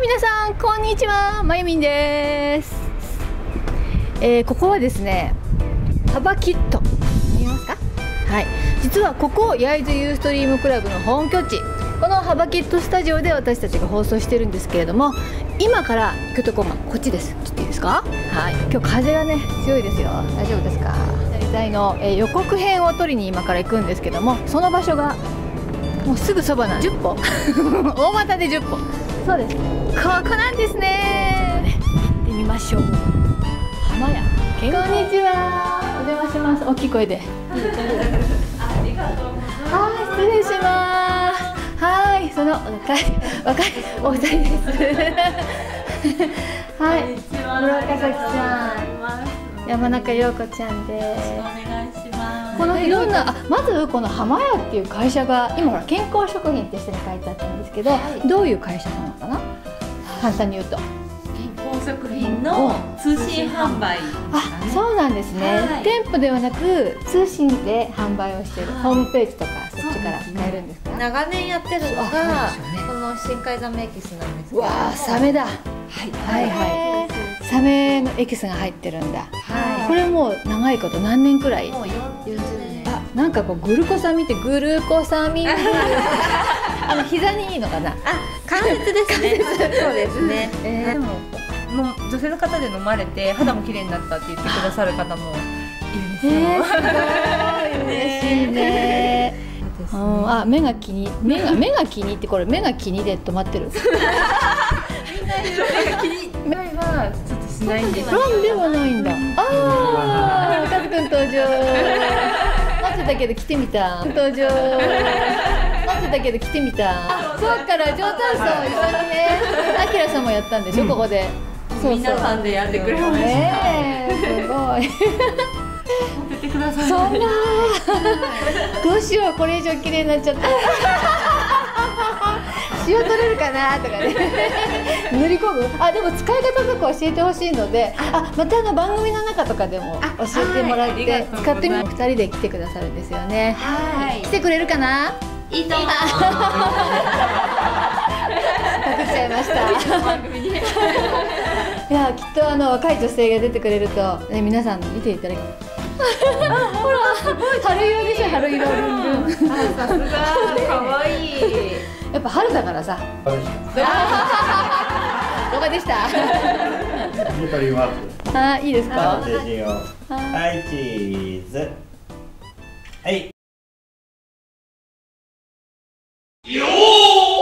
皆さんこんにちは、まゆみんです。ここはですね、ハバキット見えますか？はい、実はここ焼津ユーストリームクラブの本拠地、このハバキットスタジオで私たちが放送してるんですけれども、今から行くとこがこっちです。ちょっといいですか？はい、今日風がね強いですよ。大丈夫ですか？大体の、予告編を撮りに今から行くんですけども、その場所がもうすぐそばなんで10歩大股で10歩、そうです、ここなんですね。行ってみましょう。浜屋、こんにちは、お邪魔します。大きい声でありがとうございます。はい、失礼します。はい、その若いお二人ですはい、室岡咲さん、山中陽子ちゃんです。 お願いします。 このいろんな、まずこの浜屋っていう会社が今ほら健康食品って下に書いてあったんですけど、どういう会社なのかな、簡単に言うと。 健康食品の通信販売。 あ、そうなんですね。店舗ではなく通信で販売をしている、ホームページとかそっちから買えるんですか？ 長年やってるのがこの深海ザメエキスなんですけど。 わあ、サメだ。はいはい、サメのエキスが入ってるんだ。これもう長いこと、何年くらい？ もう40年。 あ、なんかこうグルコサミンってグルコサミン膝にいいのかな。 あ、関節ですね。そうですね。でも女性の方で飲まれて肌も綺麗になったって言ってくださる方もいるんですよ。 すごい嬉しいね。あ、目が気に入って、これ目が気にで止まってる。 みんな色目が気に。目はちょっとしないんです。 なんではないんだ。ああ、カズくん登場。待ってたけど来てみた。登場。待ってたけど来てみた。そうから上タンスを一緒にね、あきらさんもやったんでしょ、ここで。 皆さんでやってくれました。 すごい。 送ってください。 そんな。どうしよう、これ以上綺麗になっちゃった。塩取れるかなとかね。塗り込む。あ、でも使い方とか教えてほしいので、また番組の中とかでも教えてもらって使ってみる。2人で来てくださるんですよね。はい。来てくれるかな？ いいと思います。 隠しちゃいました。いや、きっと若い女性が出てくれるとね、皆さん見ていただき。ほら、春色でしょ、春色。さすが、可愛い。やっぱ春だからさ。動画でした。 撮ります。 あ、いいですか。 はい、チーズ。はい。よー。